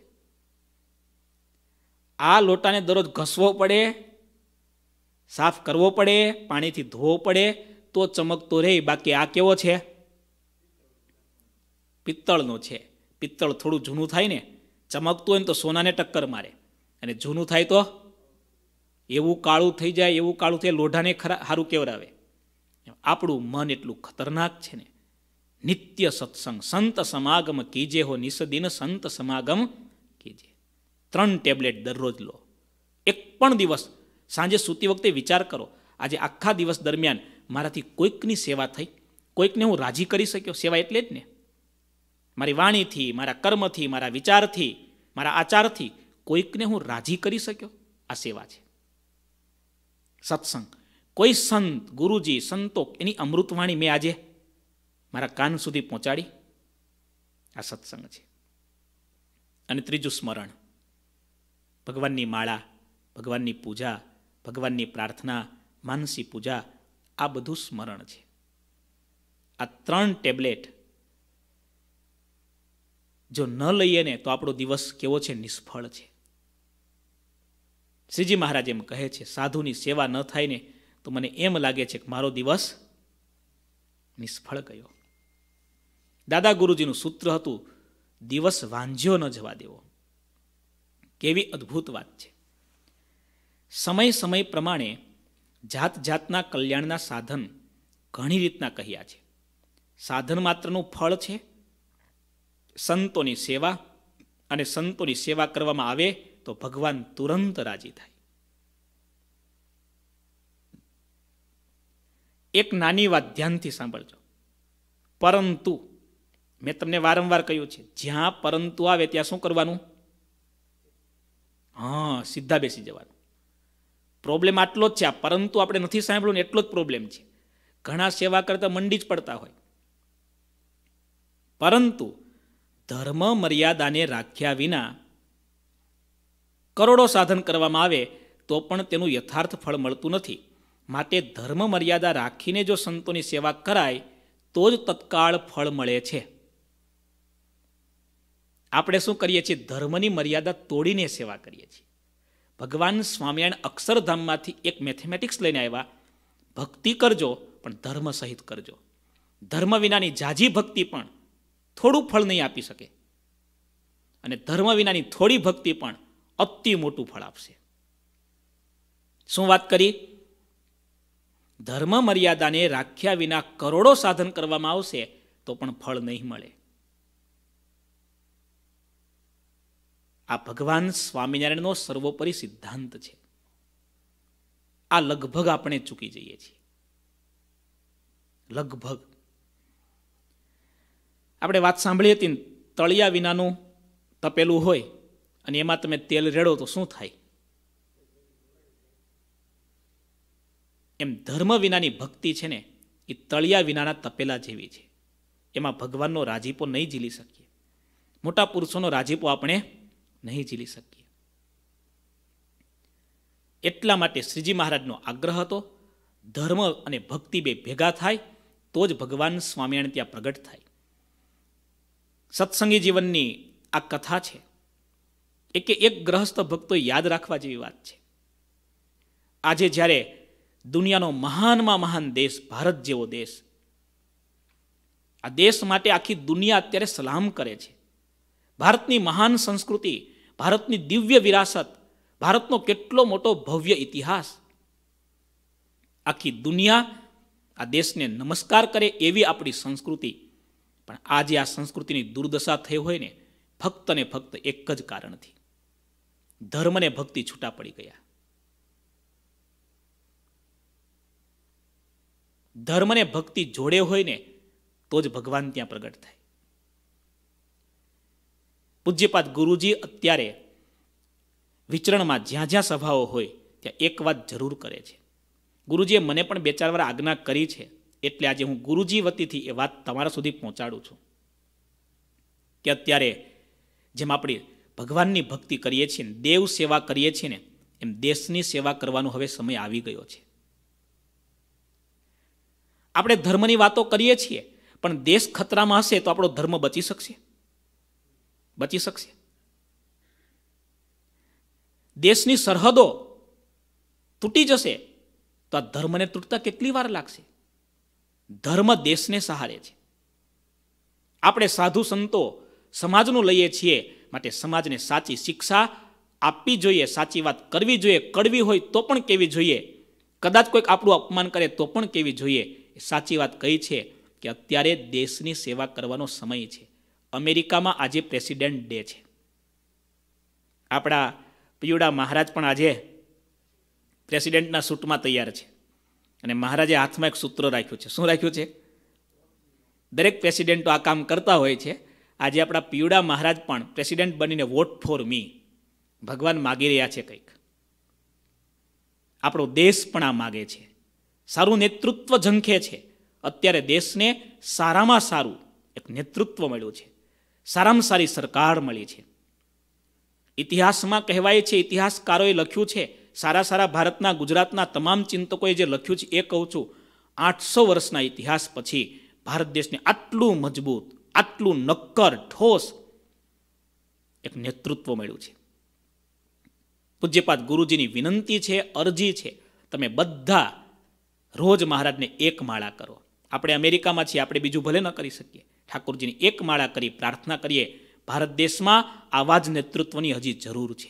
આ લોટાને દરરોજ ઘસવો પડે, સાફ કરવો પડે, પાણીથી ધોવો પડે તો ચમકતો રહે. બાકી આ કેવો છે? પિત્તળનો છે. પિત્તળ થોડું જૂનું થાય ને, ચમકતું હોય ને તો સોનાને ટક્કર મારે, અને જૂનું થાય તો એવું કાળું થઈ જાય, એવું કાળું થાય લોઢાને ખરા સારું કેવરાવે. આપણું મન એટલું ખતરનાક છે ને. નિત્ય સત્સંગ સંત સમાગમ કીજે હો, નિસદિન સંત સમાગમ કીજે. ત્રણ ટેબ્લેટ દરરોજ લો. એક પણ દિવસ સાંજે સૂતી વખતે વિચાર કરો, આજે આખા દિવસ દરમિયાન મારાથી કોઈકની સેવા થઈ, કોઈકને હું રાજી કરી શક્યો. સેવા એટલે જ ને, મારી વાણીથી, મારા કર્મથી, મારા વિચારથી, મારા આચારથી કોઈકને હું રાજી કરી શક્યો. આ સેવા છે. સત્સંગ, કોઈ સંત, ગુરુજી, સંતો, એની અમૃતવાણી મેં આજે મારા કાન સુધી પહોંચાડી. આ સત્સંગ છે. અને ત્રીજું સ્મરણ, ભગવાનની માળા, ભગવાનની પૂજા, ભગવાનની પ્રાર્થના, માનસી પૂજા, આ બધું સ્મરણ છે. આ ત્રણ ટેબ્લેટ જો ન લઈએ ને તો આપણો દિવસ કેવો છે? નિષ્ફળ છે. શ્રીજી મહારાજ એમ કહે છે, સાધુની સેવા ન થાય ને તો મને એમ લાગે છે કે મારો દિવસ નિષ્ફળ ગયો. દાદા ગુરુજીનું સૂત્ર હતું, દિવસ વાંઝ્યો ન જવા દેવો. કેવી અદ્ભુત વાત છે. સમય સમય પ્રમાણે જાત જાતના કલ્યાણના સાધન ઘણી રીતના કહ્યા છે. સાધન માત્રનું ફળ છે સંતોની સેવા, અને સંતોની સેવા કરવામાં આવે તો ભગવાન તુરંત રાજી થાય. એક નાની વાત ધ્યાનથી સાંભળજો. પરંતુ મેં તમને વારંવાર કહ્યું છે, જ્યાં પરંતુ આવે ત્યાં શું કરવાનું? હા, સીધા બેસી જવાનું. પ્રોબ્લેમ આટલો જ છે. આ પરંતુ આપણે નથી સાંભળ્યું ને એટલો જ પ્રોબ્લેમ છે. ઘણા સેવા કરતા મંડી જ પડતા હોય. પરંતુ ધર્મ મર્યાદાને રાખ્યા વિના કરોડો સાધન કરવામાં આવે તો પણ તેનું યથાર્થ ફળ મળતું નથી. માટે ધર્મ મર્યાદા રાખીને જો સંતોની સેવા કરાય તો જ તત્કાળ ફળ મળે છે. આપણે શું કરીએ છીએ? ધર્મની મર્યાદા તોડીને સેવા કરીએ છીએ. ભગવાન સ્વામિનારાયણ અક્ષરધામમાંથી એક મેથેમેટિક્સ લઈને આવ્યા, ભક્તિ કરજો પણ ધર્મ સહિત કરજો. ધર્મ વિનાની જાજી ભક્તિ પણ થોડું ફળ નહીં આપી શકે, અને ધર્મ વિનાની થોડી ભક્તિ પણ અતિ મોટું ફળ આપશે. શું વાત કરી? ધર્મ મર્યાદાને રાખ્યા વિના કરોડો સાધન કરવામાં આવશે તો પણ ફળ નહીં મળે. આ ભગવાન સ્વામિનારાયણનો સર્વોપરી સિદ્ધાંત છે. આ લગભગ આપણે ચૂકી જઈએ છીએ. લગભગ આપણે વાત સાંભળી હતી, તળિયા વિનાનું તપેલું હોય અને એમાં તમે તેલ રેડો તો શું થાય? એમ ધર્મ વિનાની ભક્તિ છે ને, એ તળિયા વિનાના તપેલા જેવી છે. એમાં ભગવાનનો રાજીપો નહીં ઝીલી શકીએ, મોટા પુરુષોનો રાજીપો આપણે નહીં ઝીલી શકીએ. એટલા માટે શ્રીજી મહારાજનો આગ્રહ હતો, ધર્મ અને ભક્તિ બે ભેગા થાય તો જ ભગવાન સ્વામિનારાયણ ત્યાં પ્રગટ થાય. સત્સંગી જીવનની આ કથા છે, એક એક ગ્રહસ્થ ભક્તો યાદ રાખવા જેવી વાત છે. આજે જ્યારે દુનિયાનો મહાનમાં મહાન દેશ ભારત જેવો દેશ, આ દેશ માટે આખી દુનિયા અત્યારે સલામ કરે છે. ભારતની મહાન સંસ્કૃતિ, ભારતની દિવ્ય વિરાસત, ભારતનો કેટલો મોટો ભવ્ય ઇતિહાસ, આખી દુનિયા આ દેશને નમસ્કાર કરે એવી આપણી સંસ્કૃતિ. પણ આજે આ સંસ્કૃતિની દુર્દશા થઈ હોય ને, ફક્ત ને ફક્ત એક જ કારણથી, ધર્મને ભક્તિ છૂટા પડી ગયા. ધર્મને ભક્તિ જોડે હોય ને તો જ ભગવાન ત્યાં પ્રગટ થાય. પૂજ્યપાદ ગુરુજી અત્યારે વિચરણમાં જ્યાં જ્યાં સભાઓ હોય ત્યાં એક વાત જરૂર કરે છે. ગુરુજીએ મને પણ બે ચાર વાર આજ્ઞા કરી છે, એટલે આજે હું ગુરુજી વતીથી એ વાત તમારા સુધી પહોંચાડું છું કે અત્યારે જેમ આપણે ભગવાનની ભક્તિ કરીએ છીએ, દેવ સેવા કરીએ છીએ ને, એમ દેશની સેવા કરવાનો હવે સમય આવી ગયો છે. આપણે ધર્મની વાતો કરીએ છીએ, પણ દેશ ખતરામાં હશે તો આપણો ધર્મ બચી શકશે? બચી શકશે? દેશની સરહદો તૂટી જશે તો આ ધર્મને તૂટતા કેટલી વાર લાગશે? ધર્મ દેશને સહારે છે. આપણે સાધુ સંતો સમાજનું લઈએ છીએ, માટે સમાજને સાચી શિક્ષા આપવી જોઈએ, સાચી વાત કરવી જોઈએ, કડવી હોય તો પણ કહેવી જોઈએ, કદાચ કોઈક આપણું અપમાન કરે તો પણ કહેવી જોઈએ. એ સાચી વાત કઈ છે કે અત્યારે દેશની સેવા કરવાનો સમય છે. અમેરિકામાં આજે પ્રેસિડેન્ટ ડે છે. આપણા પિયુડા મહારાજ પણ આજે પ્રેસિડેન્ટના સૂટમાં તૈયાર છે, અને મહારાજે હાથમાં એક સૂત્ર રાખ્યું છે. શું રાખ્યું છે? દરેક પ્રેસિડેન્ટો આ કામ કરતા હોય છે. આજે આપણા પિયુડા મહારાજ પણ પ્રેસિડેન્ટ બનીને વોટ ફોર મી, ભગવાન માગી રહ્યા છે કંઈક. આપણો દેશ પણ આ માગે છે. સારું નેતૃત્વ ઝંખે છે. અત્યારે દેશને સારામાં સારું એક નેતૃત્વ મળ્યું છે, સારામાં સારી સરકાર મળી છે. ઇતિહાસમાં કહેવાય છે, ઇતિહાસકારોએ લખ્યું છે, સારા સારા ભારતના ગુજરાતના તમામ ચિંતકોએ જે લખ્યું છે એ કહું છું, આઠસો વર્ષના ઇતિહાસ પછી ભારત દેશને આટલું મજબૂત, આટલું નક્કર, ઠોસ એક નેતૃત્વ મળ્યું છે. પૂજ્યપાદ ગુરુજીની વિનંતી છે, અરજી છે, તમે બધા રોજ મહારાજને એક માળા કરો. આપણે અમેરિકામાં છીએ, આપણે બીજું ભલે ન કરી શકીએ, ઠાકોરજીની એક માળા કરી પ્રાર્થના કરીએ. ભારત દેશમાં આવા જ નેતૃત્વની હજી જરૂર છે.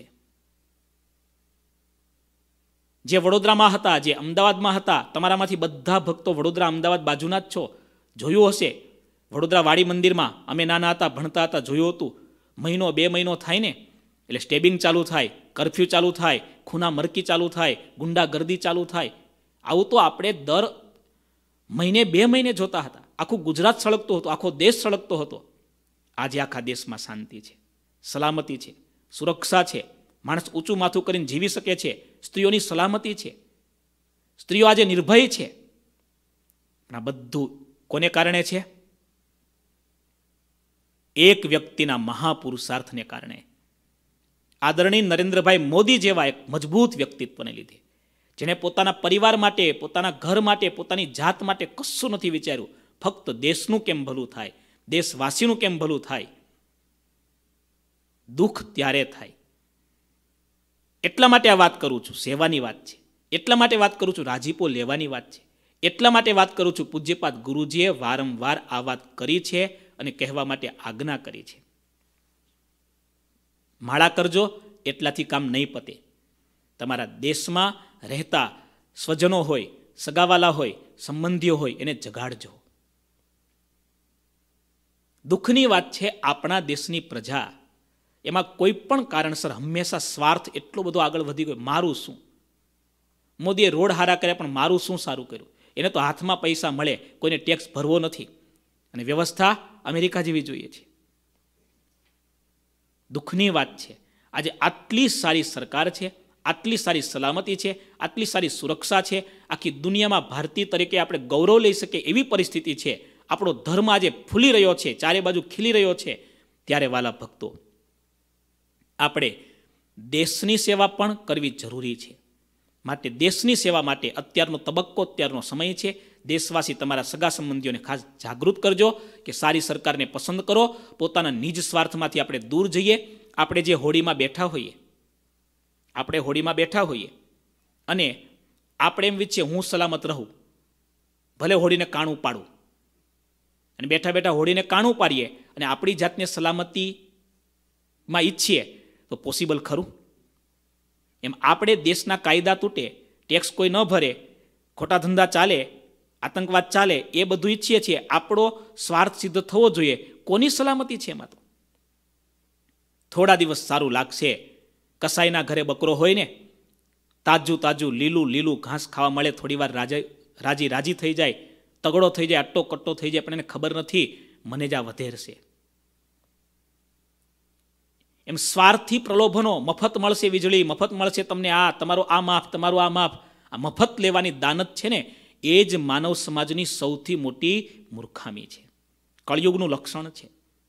જે વડોદરામાં હતા, જે અમદાવાદમાં હતા, તમારામાંથી બધા ભક્તો વડોદરા અમદાવાદ બાજુના જ છો. જોયું હશે વડોદરા વાડી મંદિરમાં અમે નાના હતા, ભણતા હતા, જોયું હતું. મહિનો બે મહિનો થાય ને એટલે સ્ટેબિંગ ચાલુ થાય, કરફ્યુ ચાલુ થાય, ખૂના મરકી ચાલુ થાય, ગુંડાગર્દી ચાલુ થાય. આવું તો આપણે દર મહિને બે મહિને જોતા હતા. આખું ગુજરાત સળગતું હતું, આખો દેશ સળગતો હતો. આજે આખા દેશમાં શાંતિ છે, સલામતી છે, સુરક્ષા છે. માણસ ઊંચું માથું કરીને જીવી શકે છે. સ્ત્રીઓની સલામતી છે. સ્ત્રીઓ આજે નિર્ભય છે. પણ આ બધું કોને કારણે છે? એક વ્યક્તિના મહાપુરુષાર્થને કારણે. આદરણીય નરેન્દ્રભાઈ મોદી જેવા એક મજબૂત વ્યક્તિત્વને લીધે, જેને પોતાના પરિવાર માટે, પોતાના ઘર માટે, પોતાની જાત માટે કશું નથી વિચાર્યું, ફક્ત દેશનું કેમ ભલું થાય, દેશવાસીનું કેમ ભલું થાય. દુઃખ ત્યારે થાય. એટલા માટે આ વાત કરું છું, સેવાની વાત છે. એટલા માટે વાત કરું છું, રાજીપો લેવાની વાત છે. એટલા માટે વાત કરું છું, પૂજ્યપાદ ગુરુજીએ વારંવાર આ વાત કરી છે અને કહેવા માટે આજ્ઞા કરી છે. માળા કરજો એટલાથી કામ નહીં પતે. તમારા દેશમાં રહેતા સ્વજનો હોય, સગાવાલા હોય, સંબંધીઓ હોય, એને જગાડજો. દુઃખની વાત છે, આપણા દેશની પ્રજા એમાં કોઈ પણ કારણસર હંમેશા સ્વાર્થ એટલો બધો આગળ વધી ગયો. મારું શું? મોદીએ રોડ હારા કર્યા, પણ મારું શું સારું કર્યું? એને તો હાથમાં પૈસા મળે, કોઈને ટેક્સ ભરવો નથી. અને વ્યવસ્થા અમેરિકા જેવી જોઈએ છે. દુઃખની વાત છે, આજે આટલી સારી સરકાર છે, આટલી સારી સલામતી છે, આટલી સારી સુરક્ષા છે, આખી દુનિયામાં ભારતીય તરીકે આપણે ગૌરવ લઈ શકીએ એવી પરિસ્થિતિ છે. આપણો ધર્મ આજે ફૂલી રહ્યો છે, ચારે બાજુ ખીલી રહ્યો છે. ત્યારે વાલા ભક્તો, આપણે દેશની સેવા પણ કરવી જરૂરી છે. માટે દેશની સેવા માટે અત્યારનો તબક્કો, અત્યારનો સમય છે. દેશવાસી તમારા સગા સંબંધીઓને ખાસ જાગૃત કરજો કે સારી સરકારને પસંદ કરો. પોતાના નિજ સ્વાર્થમાંથી આપણે દૂર જઈએ. આપણે જે હોડીમાં બેઠા હોઈએ આપણે હોડીમાં બેઠા હોઈએ અને આપણે એમ વિચારીએ હું સલામત રહું, ભલે હોડીને કાણું પાડું, અને બેઠા બેઠા હોડીને કાણું પાડીએ અને આપણી જાતને સલામતીમાં ઈચ્છીએ તો પોસિબલ ખરું? એમ આપણે દેશના કાયદા તૂટે, ટેક્સ કોઈ ન ભરે, ખોટા ધંધા ચાલે, આતંકવાદ ચાલે, એ બધું ઈચ્છીએ છીએ. આપણો સ્વાર્થ સિદ્ધ થવો જોઈએ. કોની સલામતી છે એમાં? તો થોડા દિવસ સારું લાગશે. કસાઈના ઘરે બકરો હોય ને, તાજું તાજું લીલું લીલું ઘાસ ખાવા મળે, થોડી વાર રાજી રાજી રાજી થઈ જાય, તગડો થઈ જાય, અટ્ટો કટ્ટો થઈ જાય, પણ એને ખબર નથી મને જ આ વધેરશે. એમ સ્વાર્થી પ્રલોભનો, મફત મળશે વીજળી, મફત મળશે તમને આ, તમારું આ માફ, તમારું આ માફ, આ મફત લેવાની દાનત છે ને, એ જ માનવ સમાજની સૌથી મોટી મૂર્ખામી છે, કળયુગનું લક્ષણ છે.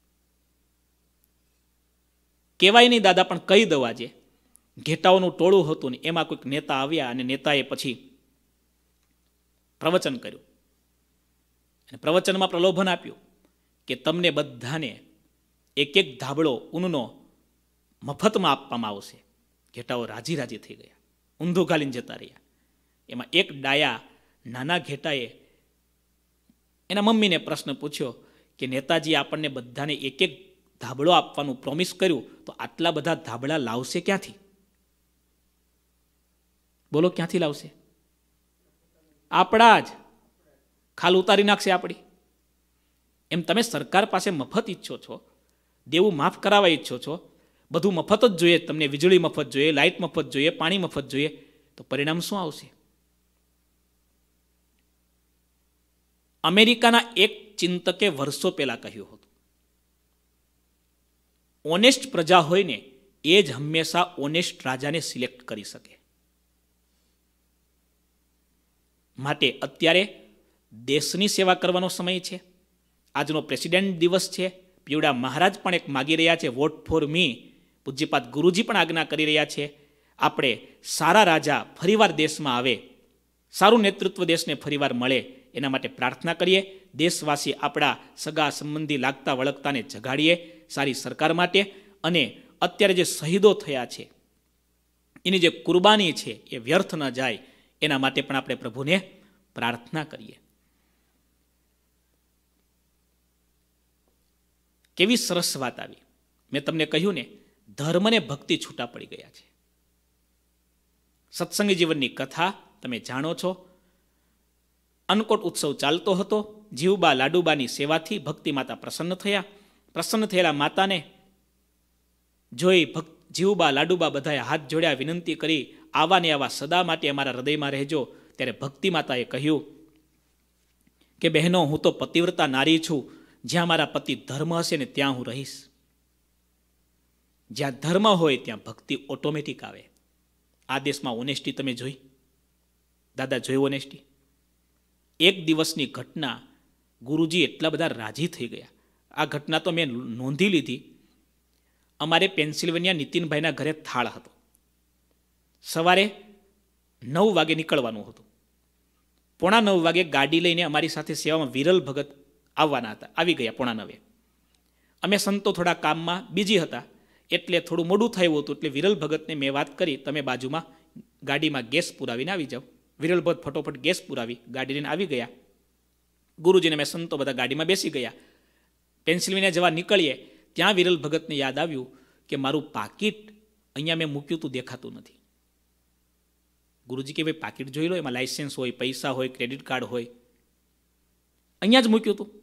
કહેવાય નહીં દાદા, પણ કહી દઉં, આજે ઘેટાઓનું ટોળું હતું ને એમાં કોઈક નેતા આવ્યા અને નેતાએ પછી પ્રવચન કર્યું અને પ્રવચનમાં પ્રલોભન આપ્યું કે તમને બધાને એક એક ધાબળો ઊનનો મફતમાં આપવામાં આવશે. ઘેટાઓ રાજી રાજી થઈ ગયા, ઊંધું ગાલીને જતા રહ્યા. એમાં એક ડાયા નાના ઘેટાએ એના મમ્મીને પ્રશ્ન પૂછ્યો કે નેતાજી આપણને બધાને એક એક ધાબળો આપવાનું પ્રોમિસ કર્યું, તો આટલા બધા ધાબળા લાવશે ક્યાંથી? બોલો, ક્યાંથી લાવશે? આપણા જ ખાલ ઉતારી નાખશે આપણી. એમ તમે સરકાર પાસે મફત ઈચ્છો છો, દેવું માફ કરાવવા ઈચ્છો છો, બધું મફત જ જોઈએ, તમને વીજળી મફત જોઈએ, લાઇટ મફત જોઈએ, પાણી મફત જોઈએ, તો પરિણામ શું આવશે? અમેરિકાના એક ચિંતકે વર્ષો પહેલા કહ્યું હતું, ઓનેસ્ટ પ્રજા હોય ને એ જ હંમેશા ઓનેસ્ટ રાજાને સિલેક્ટ કરી શકે. માટે અત્યારે દેશની સેવા કરવાનો સમય છે. આજનો પ્રેસિડેન્ટ દિવસ છે. પીવડા મહારાજ પણ એક માગી રહ્યા છે, વોટ ફોર મી. પૂજ્યપાદ ગુરુજી પણ આજ્ઞા કરી રહ્યા છે. આપણે સારા રાજા ફરીવાર દેશમાં આવે, સારું નેતૃત્વ દેશને ફરીવાર મળે, એના માટે પ્રાર્થના કરીએ. દેશવાસી આપણા સગા સંબંધી લાગતા વળગતાને જગાડીએ સારી સરકાર માટે. અને અત્યારે જે શહીદો થયા છે એની જે કુરબાની છે એ વ્યર્થ ન જાય, એના માટે પણ આપણે પ્રભુને પ્રાર્થના કરીએ. કેવી સરસ વાત આવી. મેં તમને કહ્યું ને, ધર્મને ભક્તિ છૂટા પડી ગયા છે. સત્સંગી જીવનની કથા તમે જાણો છો. અન્નકોટ ઉત્સવ ચાલતો હતો. જીવબા લાડુબાની સેવાથી ભક્તિ માતા પ્રસન્ન થયા. પ્રસન્ન થયેલા માતાને જોઈ ભક્ત જીવબા લાડુબા બધાએ હાથ જોડ્યા, વિનંતી કરી, આવા ને આવા સદા માટે અમારા હૃદયમાં રહેજો. ત્યારે ભક્તિ માતાએ કહ્યું કે બહેનો, હું તો પતિવ્રતા નારી છું. જ્યાં મારા પતિ ધર્મ હશે ને ત્યાં હું રહીશ. જ્યાં ધર્મ હોય ત્યાં ભક્તિ ઓટોમેટિક આવે. આ દેશમાં ઓનેસ્ટી તમે જોઈ? દાદા જોઈ ઓનેસ્ટી? એક દિવસની ઘટના, ગુરુજી એટલા બધા રાજી થઈ ગયા. આ ઘટના તો મેં નોંધી લીધી. અમારે પેન્સિલ્વેનિયા નીતિનભાઈના ઘરે થાળ હતો. સવારે નવ વાગે નીકળવાનું હતું. પોણા નવ વાગે ગાડી લઈને અમારી સાથે સેવામાં વિરલ ભગત આવવાના હતા. આવી ગયા પોણા નવે. અમે સંતો થોડા કામમાં બીજી હતા એટલે થોડું મોડું થયું હતું, એટલે વિરલ ભગતને મેં વાત કરી, તમે બાજુમાં ગાડીમાં ગેસ પુરાવીને આવી જાઓ. વિરલ ભગત ફટોફટ ગેસ પુરાવી ગાડી લઈને આવી ગયા. ગુરુજીને મેં સંતો બધા ગાડીમાં બેસી ગયા. પેન્સિલ્વેનિયા જવા નીકળીએ ત્યાં વિરલ ભગતને યાદ આવ્યું કે મારું પાકીટ અહીંયા મેં મૂક્યું તું, દેખાતું નથી. ગુરુજી કે ભાઈ પાકીટ જોઈ લો, એમાં લાઇસન્સ હોય, પૈસા હોય, ક્રેડિટ કાર્ડ હોય, અહીંયા જ મૂક્યું હતું.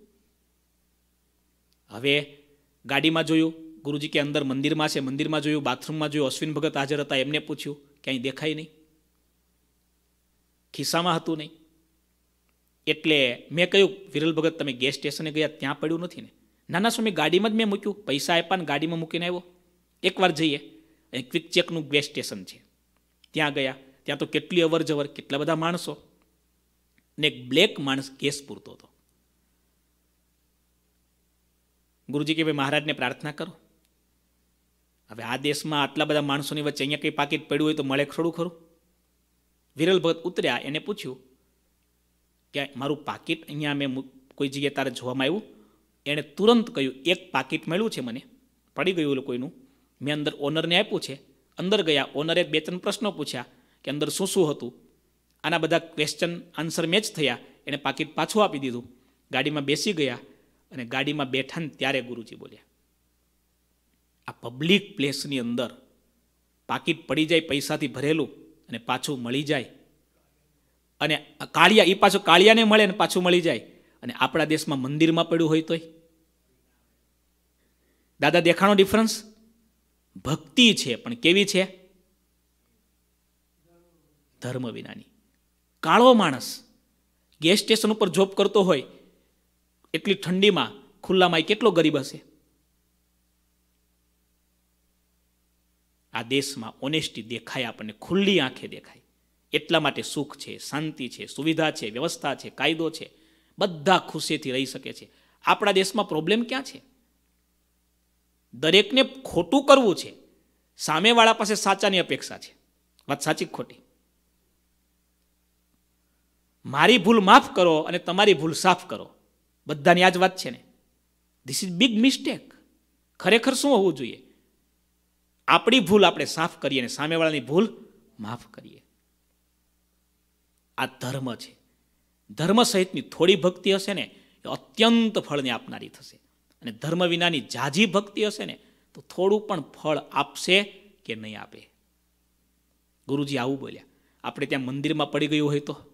હવે ગાડીમાં જોયું, ગુરુજી કે અંદર મંદિરમાં છે, મંદિરમાં જોયું, બાથરૂમમાં જોયું, અશ્વિન ભગત હાજર હતા, એમને પૂછ્યું, ક્યાંય દેખાય નહીં, ખિસ્સામાં હતું નહીં. એટલે મેં કહ્યું, વિરલ ભગત તમે ગેસ સ્ટેશને ગયા ત્યાં પડ્યું નથી ને? નાના સ્વામી ગાડીમાં જ મેં મૂક્યું, પૈસા આપ્યા ને ગાડીમાં મૂકીને આવ્યો. એકવાર જઈએ, અહીં ક્વિક ચેકનું ગેસ સ્ટેશન છે, ત્યાં ગયા. ત્યાં તો કેટલી અવર જવર, કેટલા બધા માણસો, ને એક બ્લેક માણસ ગેસ પૂરતો હતો. ગુરુજી કે ભાઈ મહારાજને પ્રાર્થના કરો. હવે આ દેશમાં આટલા બધા માણસોની વચ્ચે અહીંયા કંઈ પાકીટ પડ્યું હોય તો મળે ખરું ખરું? વિરલ ભગત ઉતર્યા, એને પૂછ્યું કે મારું પાકીટ અહીંયા મેં કોઈ જગ્યાએ તારે જોવામાં આવ્યું? એણે તુરંત કહ્યું, એક પાકીટ મળ્યું છે મને, પડી ગયું કોઈનું, મેં અંદર ઓનરને આપ્યું છે. અંદર ગયા, ઓનરે બે ત્રણ પ્રશ્નો પૂછ્યા કે અંદર શું શું હતું. આના બધા ક્વેશ્ચન આન્સર મેચ થયા, એણે પાકીટ પાછું આપી દીધું. ગાડીમાં બેસી ગયા અને ગાડીમાં બેઠા ને ત્યારે ગુરુજી બોલ્યા, આ પબ્લિક પ્લેસની અંદર પાકીટ પડી જાય પૈસાથી ભરેલું અને પાછું મળી જાય, અને કાળિયા એ પાછું કાળિયાને મળે ને પાછું મળી જાય, અને આપણા દેશમાં મંદિરમાં પડ્યું હોય તોય. દાદા દેખાણો ડિફરન્સ? ભક્તિ છે પણ કેવી છે? ધર્મ વિનાની. કાળો માણસ ગેસ સ્ટેશન ઉપર જોબ કરતો હોય, એટલી ઠંડીમાં ખુલ્લામાં કેટલો ગરીબ હશે? આ દેશમાં ઓનેસ્ટી દેખાય, આપણને ખુલ્લી આંખે દેખાય. એટલા માટે સુખ છે, શાંતિ છે, સુવિધા છે, વ્યવસ્થા છે, કાયદો છે, બધા ખુશીથી રહી શકે છે. આપણા દેશમાં પ્રોબ્લેમ ક્યાં છે? દરેકને ખોટું કરવું છે, સામેવાળા પાસે સાચાની અપેક્ષા છે. વાત સાચી ખોટી? મારી ભૂલ માફ કરો અને તમારી ભૂલ સાફ કરો, બધાની આ જ વાત છે ને. This is big mistake. ખરેખર શું હોવું જોઈએ? આપણી ભૂલ આપણે સાફ કરીએ અને સામેવાળાની ભૂલ માફ કરીએ. આ ધર્મ છે. ધર્મ સહિતની થોડી ભક્તિ હશે ને એ અત્યંત ફળને આપનારી થશે, અને ધર્મ વિનાની ઝાઝી ભક્તિ હશે ને તો થોડું પણ ફળ આપશે કે નહીં આપે. ગુરુજી આવું બોલ્યા. આપણે ત્યાં મંદિરમાં પડી ગયું હોય તો?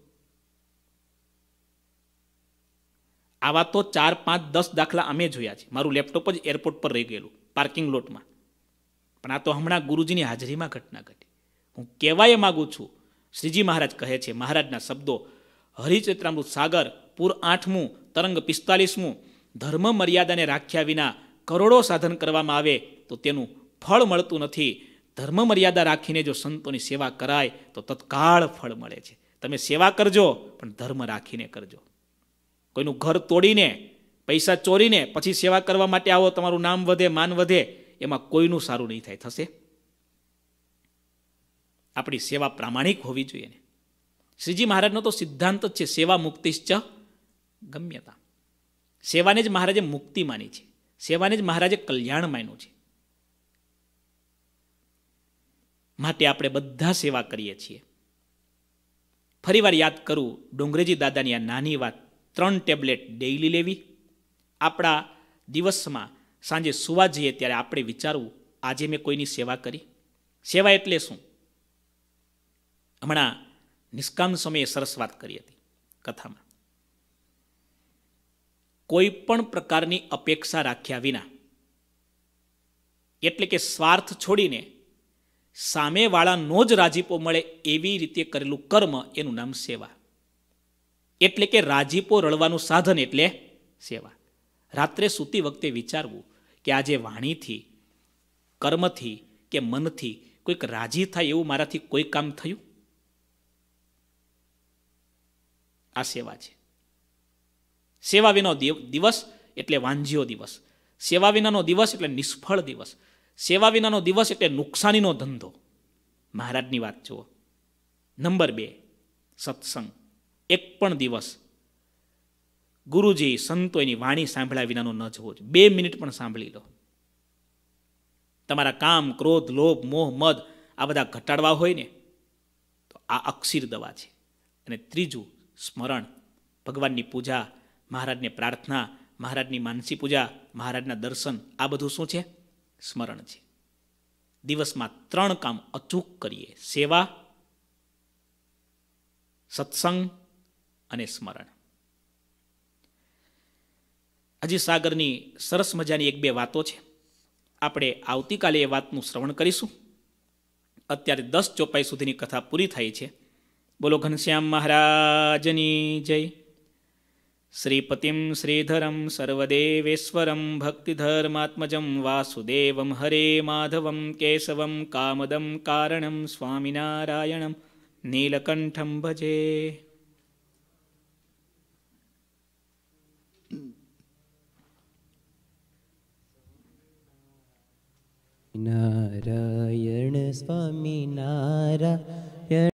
આવા તો ચાર પાંચ દસ દાખલા અમે જોયા છે. મારું લેપટોપ જ એરપોર્ટ પર રહી ગયેલું પાર્કિંગ લોટમાં. પણ આ તો હમણાં ગુરુજીની હાજરીમાં ઘટના ઘટી. હું કહેવાય માગું છું, શ્રીજી મહારાજ કહે છે, મહારાજના શબ્દો, હરિચરિત્રામૃત સાગર પૂર આઠમું તરંગ પિસ્તાલીસમું, ધર્મ મર્યાદાને રાખ્યા વિના કરોડો સાધન કરવામાં આવે તો તેનું ફળ મળતું નથી. ધર્મ મર્યાદા રાખીને જો સંતોની સેવા કરાય તો તત્કાળ ફળ મળે છે. તમે સેવા કરજો પણ ધર્મ રાખીને કરજો. કોઈનું ઘર તોડીને પૈસા ચોરીને પછી સેવા કરવા માટે આવો, તમારું નામ વધે, માન વધે, એમાં કોઈનું સારું નહીં થાય. થશે? આપણી સેવા પ્રામાણિક હોવી જોઈએ ને. શ્રીજી મહારાજનો તો સિદ્ધાંત જ છે, સેવા મુક્તિશ્ચ ગમ્યતા. સેવાને જ મહારાજે મુક્તિ માની છે, સેવાને જ મહારાજે કલ્યાણ માન્યું છે. માટે આપણે બધા સેવા કરીએ છીએ. ફરીવાર યાદ કરું, ડોંગરેજી દાદાની આ નાની વાત, ત્રણ ટેબ્લેટ ડેઇલી લેવી. આપણા દિવસમાં સાંજે સુવા જઈએ ત્યારે આપણે વિચારવું, આજે મેં કોઈની સેવા કરી. સેવા એટલે શું? હમણાં નિષ્કામ સમયે સરસ વાત કરી હતી કથામાં. કોઈ પણ પ્રકારની અપેક્ષા રાખ્યા વિના, એટલે કે સ્વાર્થ છોડીને સામેવાળાનો જ રાજીપો મળે એવી રીતે કરેલું કર્મ, એનું નામ સેવા. એટલે કે રાજીપો રળવાનું સાધન એટલે સેવા. રાત્રે સૂતી વખતે વિચારવું કે આજે વાણીથી, કર્મથી કે મનથી કોઈક રાજી થાય એવું મારાથી કોઈ કામ થયું? આ સેવા છે. સેવા વિનાનો દિવસ એટલે વાંઝ્યો દિવસ. સેવા વિનાનો દિવસ એટલે નિષ્ફળ દિવસ. સેવા વિનાનો દિવસ એટલે નુકસાનીનો ધંધો. મહારાજની વાત જુઓ. નંબર બે, સત્સંગ. એક પણ દિવસ ગુરુજી સંતો એની વાણી સાંભળ્યા વિનાનો ન જવો જોઈએ. બે મિનિટ પણ સાંભળી લો. તમારા કામ, ક્રોધ, લોભ, મોહ, મદ આ બધા ઘટાડવા હોય ને તો આ અક્ષીર દવા છે. અને ત્રીજું સ્મરણ, ભગવાનની પૂજા, મહારાજને પ્રાર્થના, મહારાજની માનસી પૂજા, મહારાજના દર્શન, આ બધું શું છે? સ્મરણ છે. દિવસમાં ત્રણ કામ અચૂક કરીએ: સેવા, સત્સંગ અને સ્મરણ. હજી સાગરની સરસ મજાની એક બે વાતો છે. આપણે આવતીકાલે એ વાતનું શ્રવણ કરીશું. અત્યારે દસ ચોપાઈ સુધીની કથા પૂરી થાય છે. બોલો ઘનશ્યામ મહારાજની જય. શ્રીપતિમ શ્રીધરમ સર્વદેવેશ્વરમ ભક્તિધર્માત્મજમ વાસુદેવમ હરે માધવમ કેશવમ કામદમ કારણમ સ્વામિનારાયણમ નીલકંઠમ ભજે. નારાયણ સ્વામી નારાયણ.